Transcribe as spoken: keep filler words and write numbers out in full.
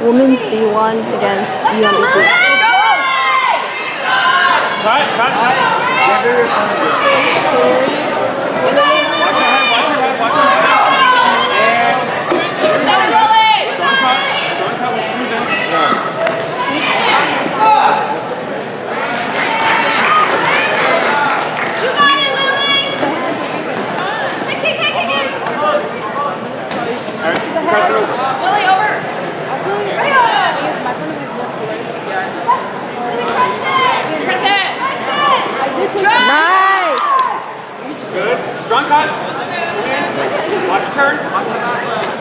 Women's B one against U M B C. Cut, cut, cut. Watch your head, watch your head, watch your head. And... Stop rolling! Strong cut. Strong cut with screws in. You got it, Lily! Kick, kick, kick, kick! Alright, press it over. Lily, over! Nice! Good. Strong cut. Watch your turn.